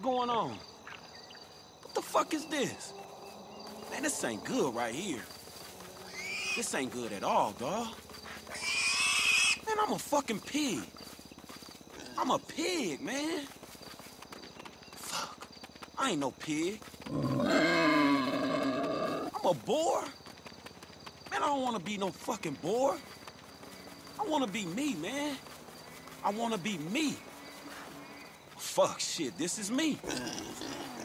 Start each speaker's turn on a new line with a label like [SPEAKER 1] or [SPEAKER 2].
[SPEAKER 1] going on? What the fuck is this? Man, this ain't good right here. This ain't good at all, dawg. Man, I'm a fucking pig. I'm a pig, man. Fuck. I ain't no pig. I'm a boar. Man, I don't want to be no fucking boar. I want to be me, man. I want to be me. Fuck, shit, this is me.